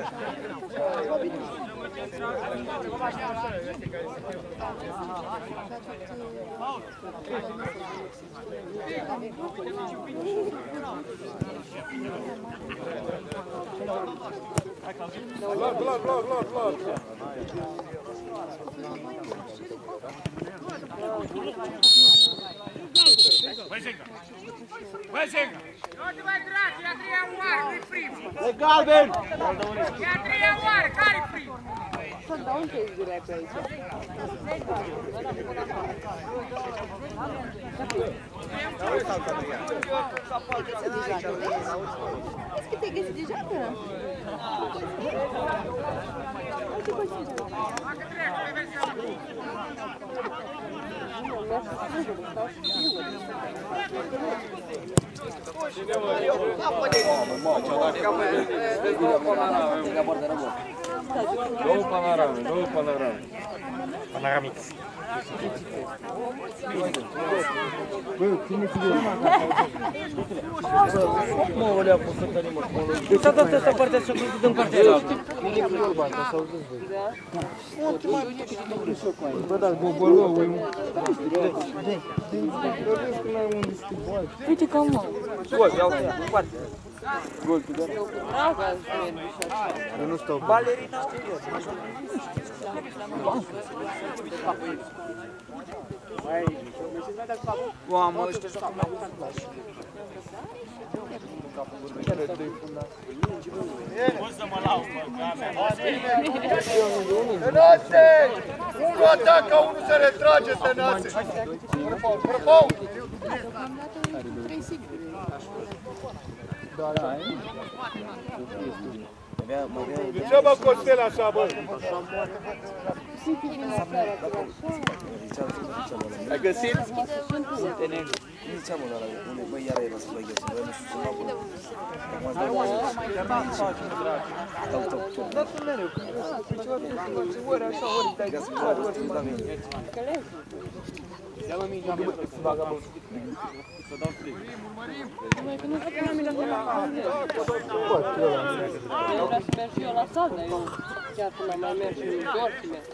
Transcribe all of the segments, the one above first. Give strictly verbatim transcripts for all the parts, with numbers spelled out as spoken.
Blood, blood, blood, blood, blood. E galben! E a treia oară, care-i primul? Da, unde ești direct pe aici? Est-ce que t'es găsit deja până? Ce consider? Două panorame, două panorame. Panoramix. Mă, o lea pus să tărim acolo. Deci s-a dat ăsta partea și-a făcut în partea cealaltă. Bă, da, gobolou, e un... Uite că mă. Gol, iau pe ea, în parte. Gol, tu doar. Eu nu stau. Balerina. Mamă, ăștia joacă mai mult. Poți să mă lau, mă, Tănase! Unul atacă, unul se retrage, Tănase! Fără faul, fără faul! De ce mă Costel așa, bă? Ai găsit? Ziceam-o ăla, unde, băi, iară era să plăghea, să vrem și să-l apă. Dau top. Da-ți mereu, că ori așa, ori te-ai găsit, ori te-ai găsit. Ia-mă mingea mea să bagă bă. Să dau stric. Mai că nu știu că la mine acolo la faze. Eu vreau să merg și eu la sală, dar eu chiar până mai merg și nu doar să merg.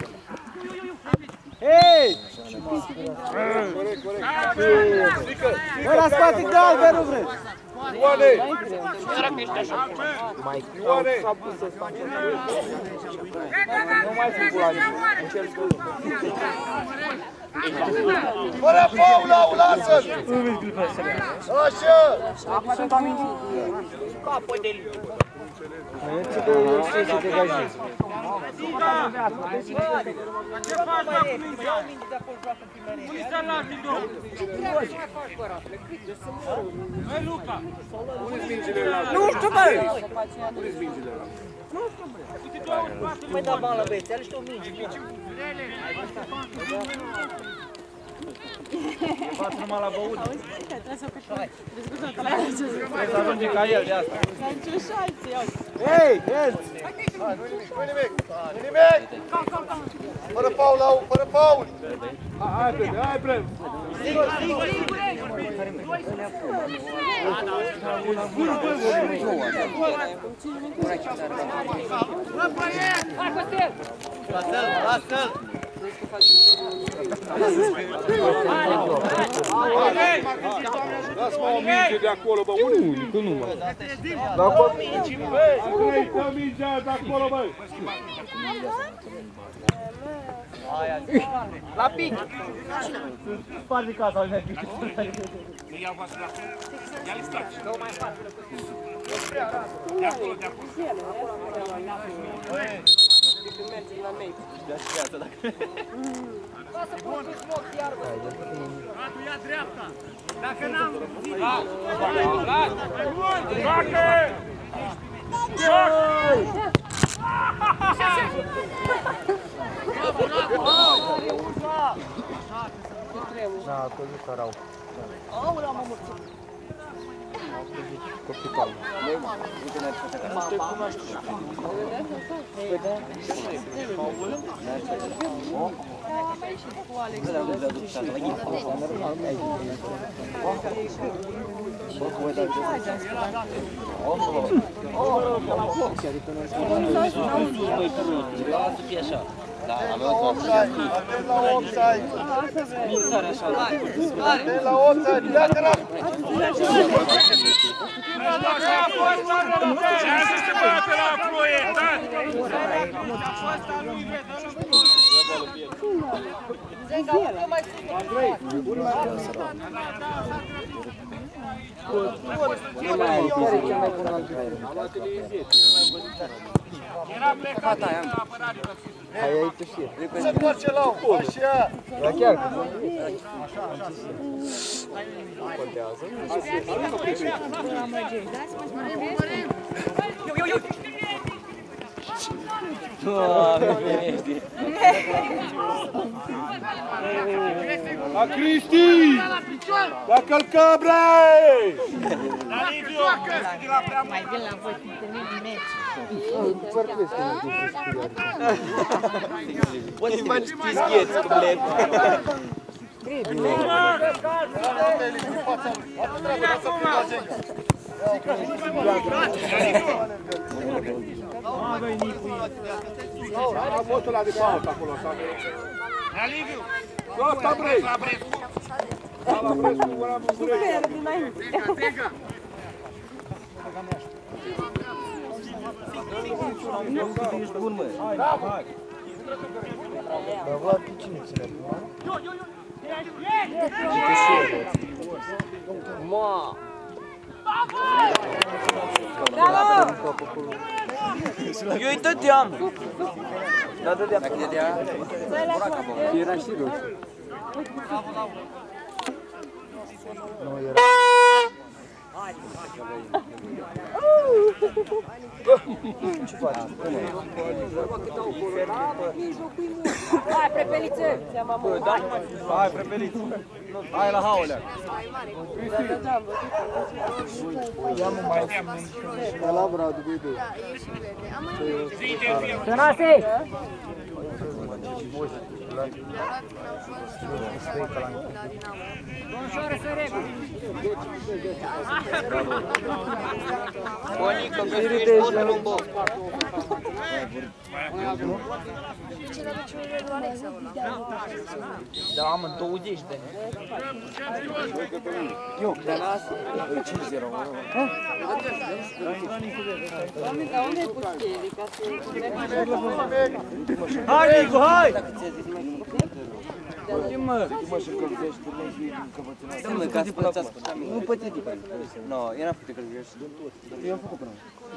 Hei! Corect, corect. Bă, la spate galben, nu vreți! Ioane! Mai Ioane! nu mai fi gula nici. Încerc scuze. Fără faul, au, lasă-l! Așa! Acum sunt amintit. Capă de liu. Ce că eu știu să te gajezi. Ce faci, mă, cu mingea aia? Unii stă la alții două. Băi, Luca! Nu știu, băi! Unde-s mingile ăla? Nu știu, băi. Nu mai da bani la băieți, ale știu mingi. Faci numai la băut. Auzi, trebuie să o căști. Descurcă-te la el ce zic. Trebuie să ajunge ca el de asta. Dar ce șalți, iau. Hei, Herț! Nu nimic, nu nimic! Nu nimic! Fără faul, au, fără faul! Hai, prede, hai, prede! Sigur, sigur, sigur! Bă, băiet! Hai, Costel! Lasă-l, lasă-l! Lasă-mă o minge de acolo, bă, unde? Că nu, mă. Dacă îi dă mingea de acolo, bă. La pic! Sparge casa, uite pic. Nu iau vasul la fel. Ia-l staci. Dă-o mai spate. De acolo, de acolo. Lasă punctul smoc, iar, bă! Radu, ia dreapta! Dacă n-am zis... Vlad! Joacă! Bravo, bravo! Da, a căzut ca rău. Aolea, mă mult. Capital. Uite, n-ai ce să faci. Cum aș știu? Păi da. Am ieșit cu Alex. Ăla nu le-a dus la ghid. Atent la offside! Atent la offside! Pleacă la... Ce a zis să bate la proiectat? Era plecat de apărare. Se face la o, așa! Da chiar. La Cristi! La călcă, bre! La Liviu! De la prea Mai vin la voi, când întâlnim din meci. Poți mai știți gheți, cum le... A fost ăla de pauză acolo. La Liviu! Gata, bre! La Brescu! La Brescu, ăla București. Ești bun, mă. Dar Vlad, pe cine ține? Ma! Eu îi dădeam! Da, dădeam. Dacă dădea... Era și roșu. Nu era. Ce faci? Hai, prepelițe! Hai, prepeliță! Hai la haulea! Ia-mă mai sus. La Bradu, uite. Tănase! Bonică, că ești bun în boc. Da, mă, douăzeci de ani. Eu, de la asta, cinci zero. Dar unde ai pus cheile? Ca să... Hai, Nicu, hai! Dom'le, ca să pățească. Nu pățeți. Nu, era făcut că greșit. Eu am făcut până.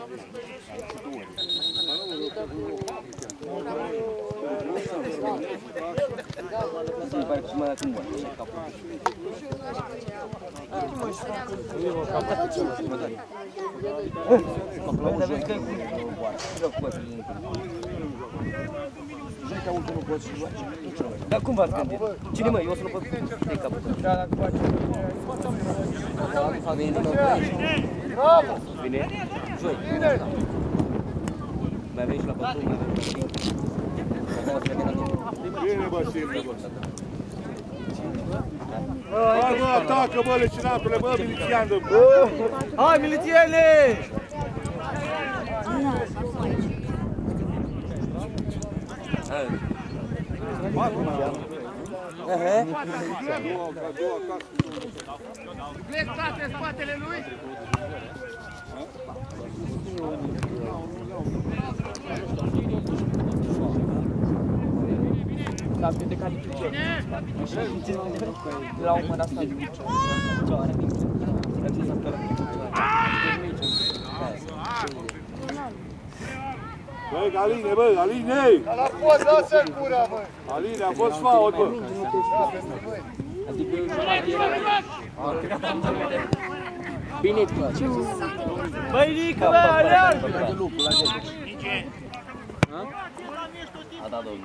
Nu pare că mai dați un bun. Dar cum v-ați gândit? Cine mă? Eu o să-l pot pe capăt. Da, dacă faci... Familie din nou. Bravo! Bine? Joi. Bine! Mai avem și la patru, mai avem și la Bine, bă, simte, bă. Hai, bă, atacă, bă, lecinatule, bă, milițiană, bă! Hai, milițiene! Plec în spatele lui! La de care picior. La un moment asta. Băi, Aline, bă, Aline! Dar la post, lasă-l gura, bă! Aline, a fost fault, bă! Bine, băi, Nică, bă, aleargă! A dat domnul.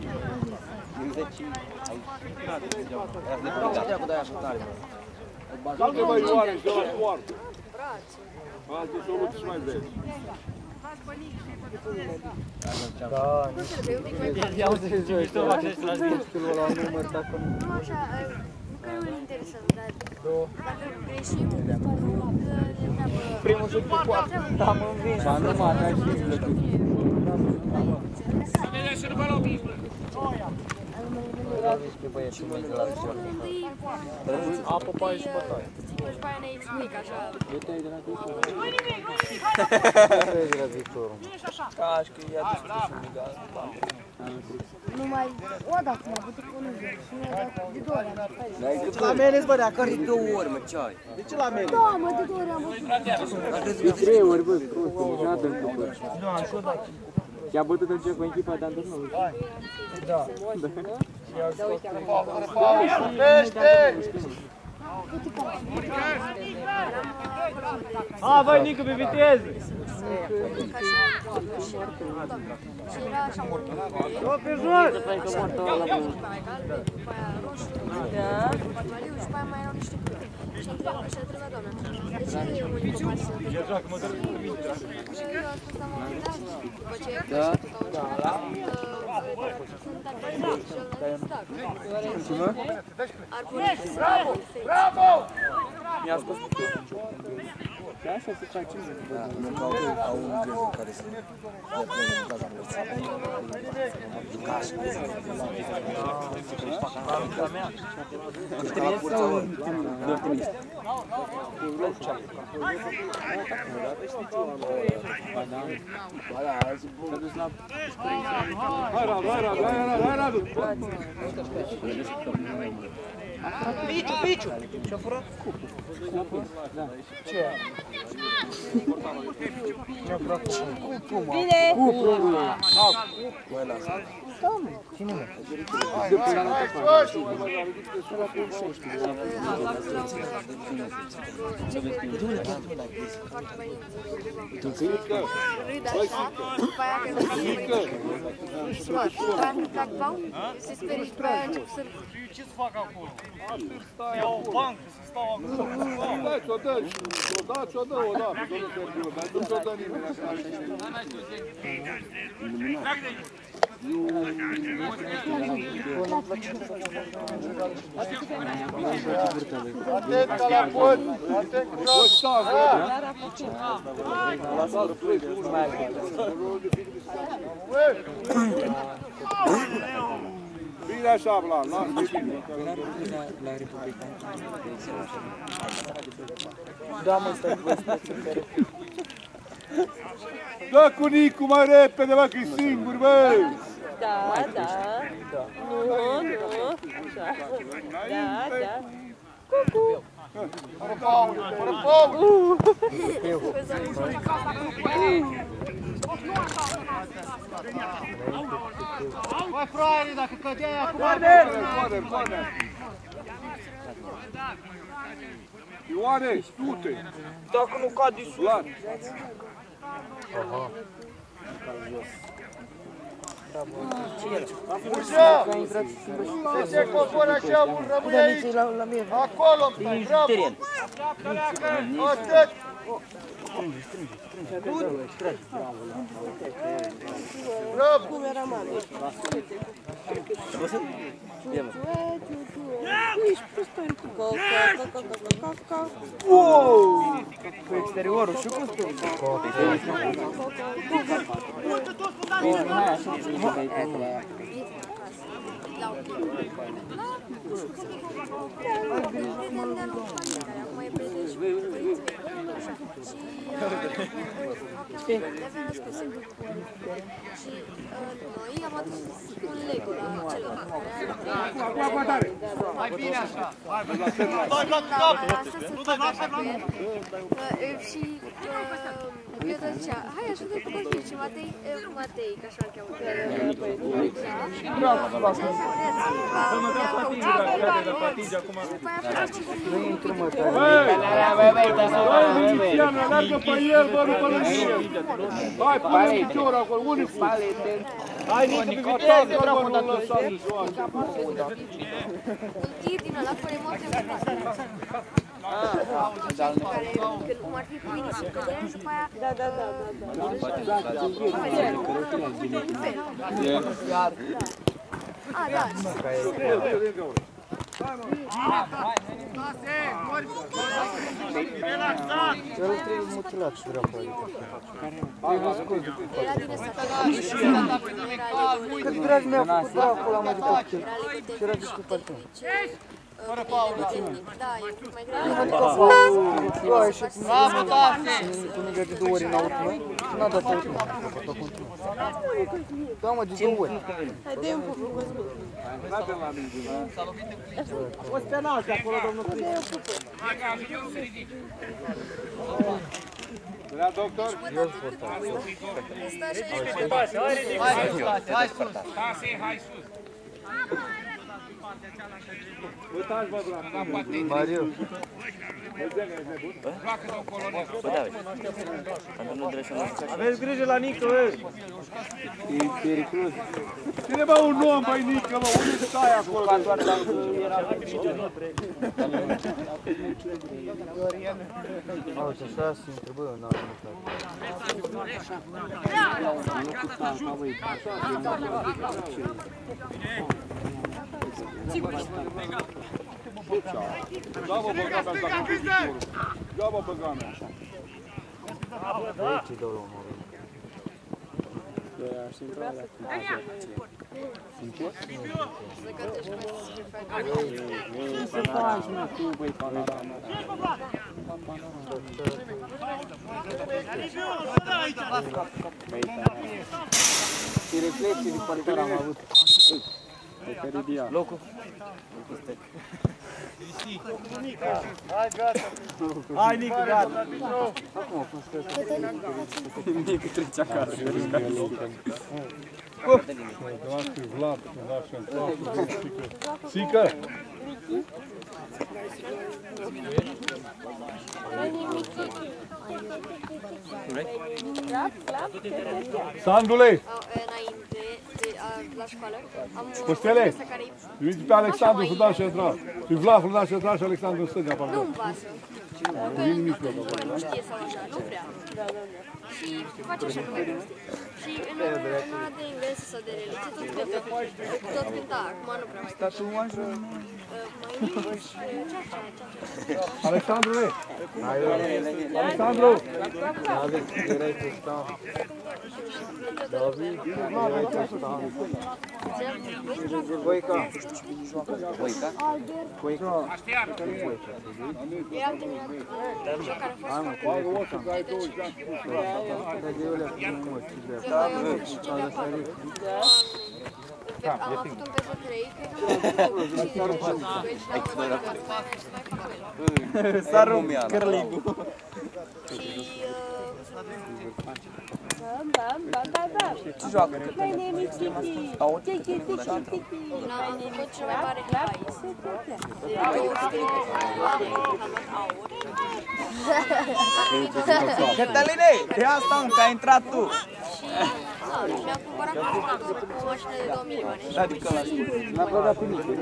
Salve, băi, Ioane, și ăla poartă! Alte soluții mai vezi. Da, nu știu. Ia uite ce mișto face și la număr dacă nu. că nu-l interesăm, dar dacă greșim, ne Primul șut cu coapă, am învins. Ba nu mă, avea și plăcut. Să vedem și după loc. Pe băieții mei de la Vișor. Apă, paie și bătaie. Și după aia ne explic așa. Uite ai de la Victor. Ce e de la Victorul? Ca și că i-a distrus un migal. Numai o dată m-a bătut cu unul și mi-a dat de două ori. De ce la mene îți bărea? Care de două ori, mă, ce ai? De ce la mene? Da, mă, de două ori am bătut. De trei ori, bă, prostul, nu a dăm cu bă. Și-a bătut în ce cu echipa de antrenor. Da. A, vai, Nicu, pe viteză! Și era așa mult. O, pe jos! După aia roșu, maliu și după aia mai erau niște culori. Și am întrebat, și a întrebat doamna, de ce e unicul pas să te joacă? Și eu am spus la un moment dat, după ce e că și tot au început, sunt arborizați și el n-a zis da. Arborizați, bravo! Bravo! Mi-a scos cu tot. Și așa se face. Da, nu că au un gând în care se dă până în baza mărții. Ducași. Ca mea. Trebuie să doar trimis. Ba da. Ba da, azi S-a dus la... Hai, Radu, hai, Radu, hai, Radu, hai, Radu! Piciu, Piciu! Și-a furat cupul. Cupul? Da. Ce? Mi-a furat cupul, mă. Bine! Cupul! Băi, lasă. Da, mă. Ține-mă. Hai, hai, hai, sus! Râd așa, după aia când fac bau, se sperie și după aia încep să râd. Ce să fac acolo? Iau o bancă să stau acolo. Dai, ți-o dă, ți-o dă, ți-o dă o dată, domnul Sergiu, dar nu ți-o dă nimeni așa. Atent ca la pod! Atent cu Lasă-l, plec, bine așa, Vlad, lasă-i bine. La Republican. Da, mă, stai cu ăsta. Dă cu Nicu mai repede, bă, că-i singur, bă! Da, da. Nu, nu. Așa. Da, da. Cucu. fără pauză, fără pauză! Băi, fraiere, dacă cădeai acum... Corner, corner, corner! Ioane, du-te! Dacă nu cade sus. Vlad! Ușa! De ce cobori așa mult? Rămâi aici! Acolo, bravo! Atât! Bravo! Cum era mare? Wow! Cu exteriorul și cu stângul. Noi am adus un Lego la celălalt. Mai bine așa. Asta să fac așa cu el. Și eu tot zicea, hai ajută cu copii. Și Matei, Matei, că așa-l cheamă. Nu intru, mă, că... Băi, Miliciana, leagă pe el, bă, nu pe lângă. Hai, pune-l picior acolo, unicul. Hai, Nicu, pe viteză, bravo, dar tu Tir din ăla, fără emoție, care, când cum ar fi cu mine și cădeam și după aia... Da, da, da, da. A, da. Relaxat! El trebuie mutilat și dreapta. Era din ăsta. Cât dragi mi-a făcut dracul ăla mai de tot chel. Și era disculpat. Fără pauză. Da, e mai greu. Eu a ieșit cu mingea de două ori în aut, mă, și n-a dat aut, mă, a făcut o continuă. Da, mă, de două ori. Haide un pic, cu zgur. O penal de acolo, domnul Cristi. Vrea doctor? Hai sus, hai sus. Stase, hai sus. Uitați, bă, drag. Mariu. Joacă-te o colonel. Bă, David, pentru nu drept să nu zici așa. Aveți grijă la Nică, bă! E periculos. Ține, bă, un om, băi, Nică, bă, unde stai acolo? Doar dacă era picior. Auzi, așa se întrebă, n-am Degeaba băga mea dacă nu știu. Degeaba băga mea așa. aici-i dau la un moment. Ce să faci, mă, tu, băi, Canada, mă? Ce reflexii de qualitate am avut. Locul. Hai, gata! Hai, Nicu, gata! Nicu trece acasă. Vlad, așa în Sică! Sandule! Înainte, de, la școală, am Costele! ăsta care e... Uite pe Alexandru, Fudan central. Și Vlad, Fudan central și Alexandru în stânga, Nu pardon. îmi pasă. Că nu știe sau așa, nu vrea. Și face așa cum e. Și în ora de engleză sau de religie, tot cântă. Tot cânta, acum nu prea mai cântă. Mai mici, ce Alexandrule! Alexandru! David, erai pe stan. David, erai pe stan. Voica. Voica? Voica. Așteaptă. Eram terminat cea care a fost Bagă osul că ai douăzeci de ani. Dar de eu le-am făcut mult, știi de eu am făcut și cea de-a patru. Am avut un P S trei, cred că am avut și de patru. S-a rupt cărligul. Și... Bam, bam, bam, bam, bam. Ce joacă? My name is Titi. Aud? Titi, Titi, Titi. N-am făcut cel mai mare high. Eu scriu am luat aur. Cătăline, de asta un, că ai intrat tu. Și mi-am cumpărat calculator cu o mașină de două milioane. Adică la spus. n-a plăcat pe nici.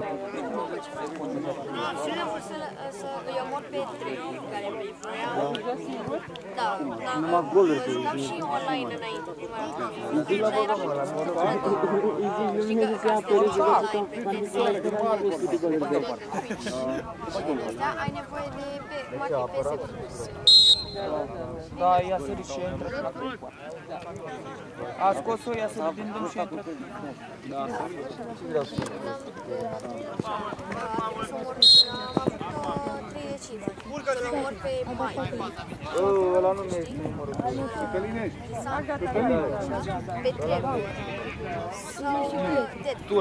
Și le-am vrut să, să îi omor pe trei care îi voiam. Da, da, jucam și online înainte, cum era. Dar era știi că asta e online, pe T S, pe Twitch. Astea ai nevoie de pe P S Plus. Da, ia să ridic și intră și la cupa. A scos-o, ia să ridic din și intră. Am avut trei decizii. Să-l omor pe mai. Ăla nu mi-e numărul. Călinești! Pe trebuie. Sau pe Tu-l.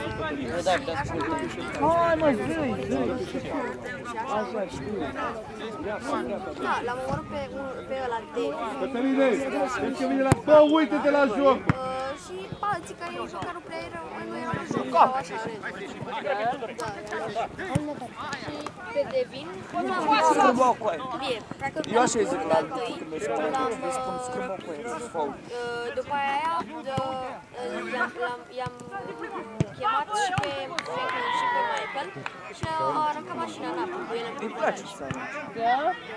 Hai, mă, zâi, zâi. Da, l-am omorât pe, pe ăla de... Cătălinești! Deci că vine la... Bă, uite-te la joc! Uh, și alții care eu joc, care nu prea erau, nu erau la joc, sau așa, și pe Devin, l-am Scârbau cu aia. bine, practic Eu așa îi zic la întâi, când îmi spun scârbau cu aia, să-ți faul. după aia, i-am chemat și pe Franklin și pe Michael și au aruncat mașina în apă cu ele în primul rând. Da?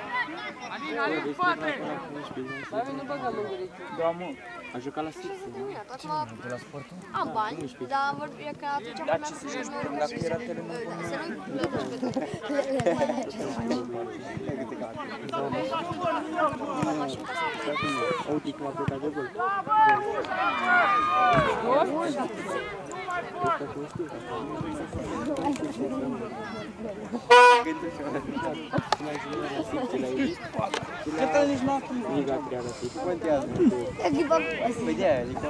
Dar nu băgăm în guriță. Da, mă. A jucat la Six, nu? La sportul? Am bani, dar vorbim că atunci Dar ce să zici, dacă era telemon? Să nu plătești pe tot. Ultima plecat de gol. Cât nici n-a fost? Liga treabă, să-i contează. Păi de-aia, Liga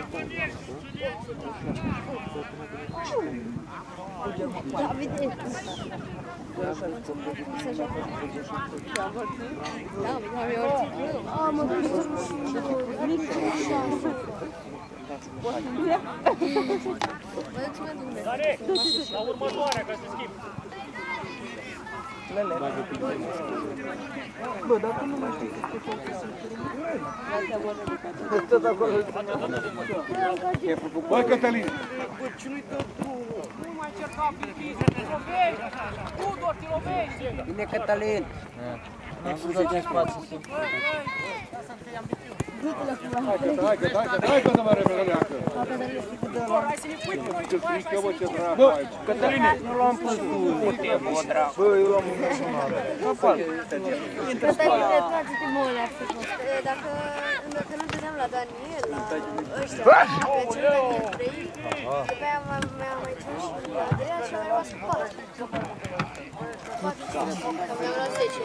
Dare, la următoarea ca să schimb. Bă, dacă nu mai știi că te tot acolo. Băi, Cătălin! Nu mai cerca pipi, să te lovești! Tudor, te lovești! Bine, Cătălin! Am să dau în spațiu. Hai, Cătă, hai, Cătă, hai, Cătă, hai, Cătă, mă repede, leacă! Hai să ne pui pe noi! Ce frică, bă, ce dracu ai! Cătăline, nu l-am pus tu. Bă, eu l-am emoționat. Nu fac. Cătăline, trage-te mâna. Dacă dacă nu dădeam la Daniel, la ăștia, pe cei trei, după aia mi-am mai ținut și la Adrian și am mai luat cu patru. Mi-am luat zece.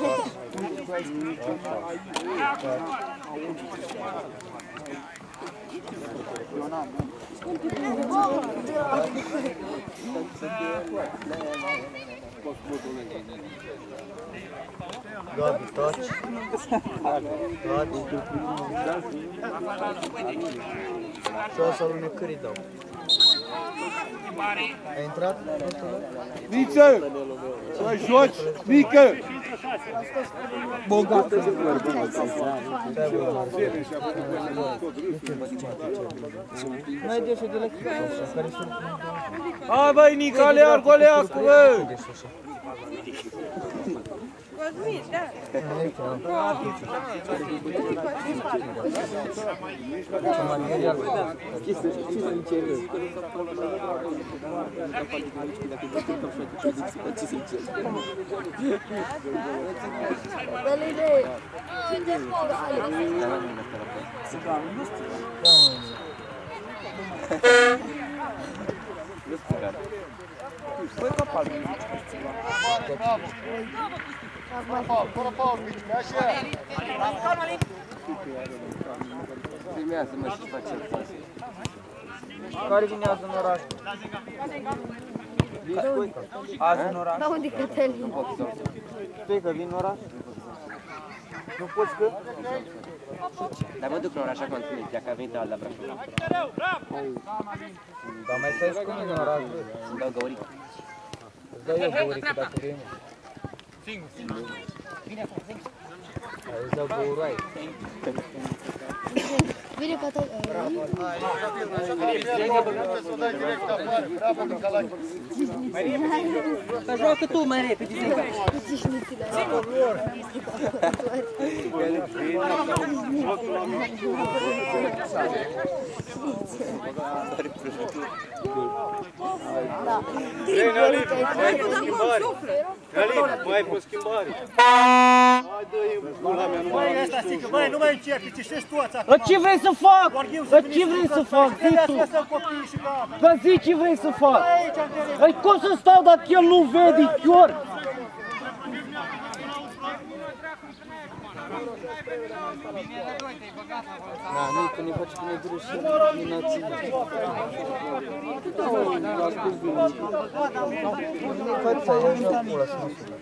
Gabi, taci. Gabi. Și o să alunecării dau. Ai intrat? Niță! Să joci! Nică! Bogată de flori. N-ai de așa de la hai, băi, Nica, lear, goleacu, bă! Cosmin, da. Dă-le idee. Uite, Băi, capal. Fără Paul, mici, așa. Primează, mă, și face față. Care vine azi în oraș? Azi în oraș? Da, unde Cătălin? Știi că vin în oraș? Nu poți că? Dar mă duc la oraș acum, spune, dacă a venit la Brașov. Dar mai stai cu mine în oraș, bă. Îmi dau găurică. Îți dau eu găurică dacă vrei. Singur, singur. Vine acum, singur. Îți dau găuroaie. Vine Cătălin. Să dai direct afară. Bravo, Nicolae. Dar joacă tu mai repede, zi. Mai pe schimbare. Băi, ăsta stică, băi, nu mai încerci, ce știi tu ața? Dar ce vrei să fac? Dar ce vrei să fac? Zi tu. Dar zi ce vrei să fac? Păi cum să stau dacă el nu vede chior? Da, nu, că ne face că ne dure și ne nații. Nu faci să iei și acolo să nu sună.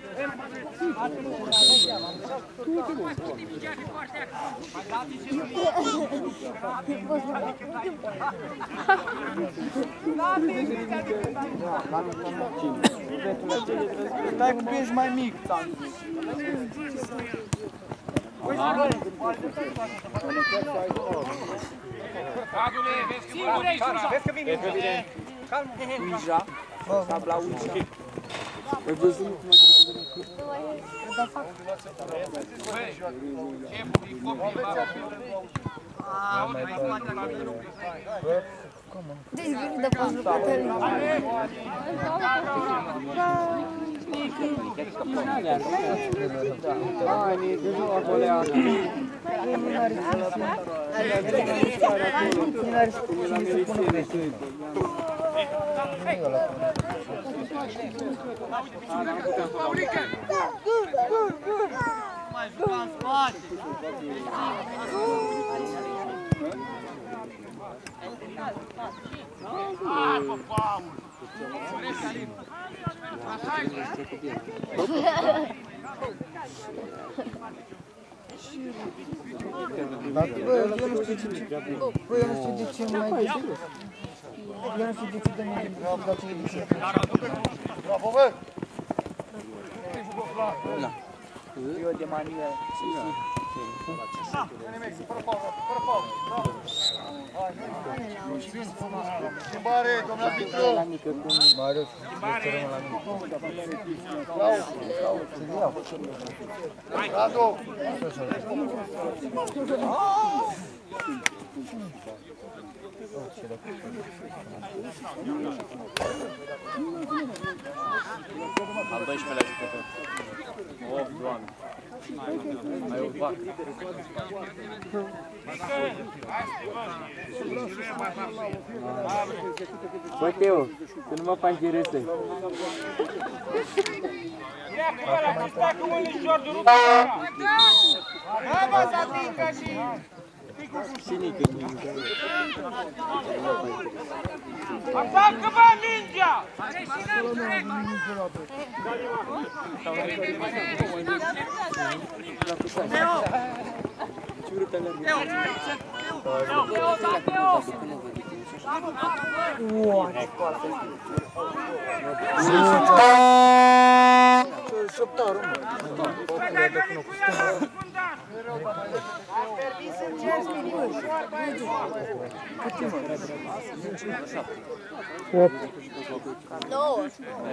Stai că ești mai mic, Tani. Adule, vezi că vine aici, vezi că vine. Uija, tabla Uija. Ai văzut cum a trecut de Deci vine de post pe Cătălin. Mai juca în spate. Hai, mă, Paul! Bă, eu nu știu de ce, bă, eu nu știu de ce mai de eu nu știu de ce dă mie de ce de ce. Bravo, bă! Eu de manie. Schimbare, domnul arbitru! Marius, Schimbare! Radu! Al doisprezecelea jucător. Oh, Doamne. Ai o vacă. Bă, Teo, tu nu mă faci de râsă. Ia cu ăla, că stai cu mânișor de rupă! Hai, mă, să atingă și... Atacă, bă, mingea! Nouă.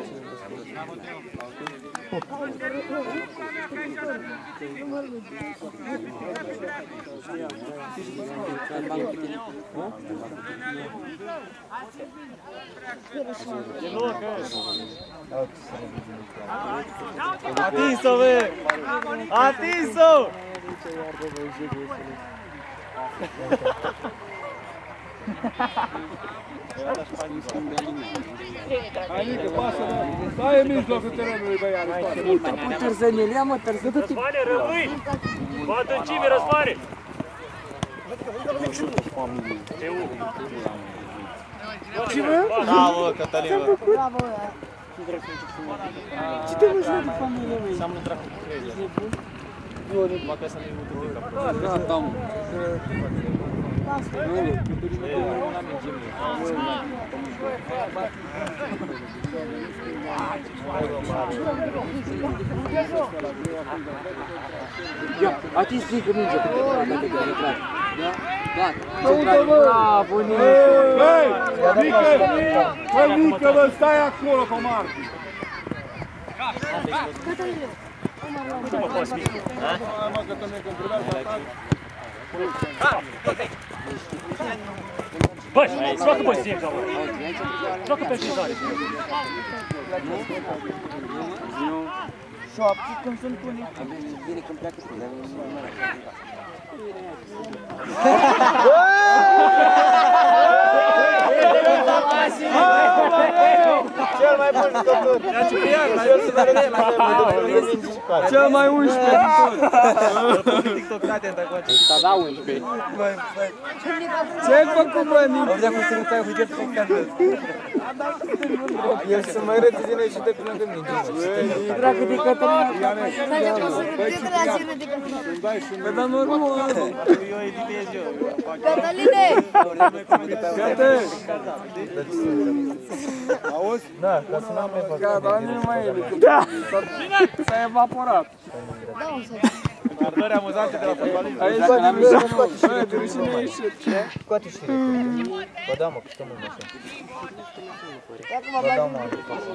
Atinso, bă! Atinso! Hai, că pasă, stai în mijlocul terenului, băi, are spate. Târzănelia, mă, târză de tip. Răzvane, rămâi! Bă, adâncime, răzvane! Ce, bă? Bravo, Cătălin, bă! Bravo, ăla. Ce te mă joc de familie, măi? Înseamnă trafic cu creză. Mă, că să ne-i uite pe Gata, mă. Ia, atins mică minge. Da? Gata. Bravo, Nică. Băi, Nică, băi, Nică, bă, stai acolo, pe Marcu. Nu mă poți mic. Hai, mă, că te merg în primează atac. Băi, joacă pe Zinca, bă! Joacă pe Cizare! șoapte când sunt pune. Bine când pleacă cu ele. Cel mai bun jucător. Cel mai unsprezece din tot. TikTok, atent acolo. Ăsta da unsprezece. Ce-ai făcut, bă, Nicu? Vedea cum se mutai cu jet pe cadă. El să mai râde din noi și te până când minge. Dracu de Cătălin. Să cum să râde la zi râde Cătăline. Păi, dar normal. Eu editez eu. Cătăline! Auzi? Da, ca să n-am mai făcut. Gata, nu mai e. Da! S-a evaporat. Da, o să... Întâmplări amuzante de la fotbalism. Aici n-am ieșit. De rușine ieșit. Scoate și Bă, da, mă, că stăm mult așa. Bă, da, mă,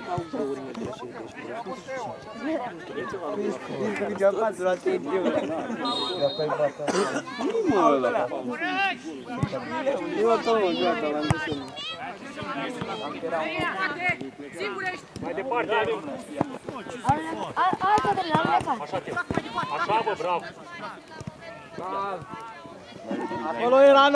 Ești acasă la trei de euro. Dacă ai bata. Nu mă ăla. Eu o tău, gata, l-am dus. Mai departe, Adi. Hai, Cătălin, am plecat. Așa, bă, bravo. Acolo era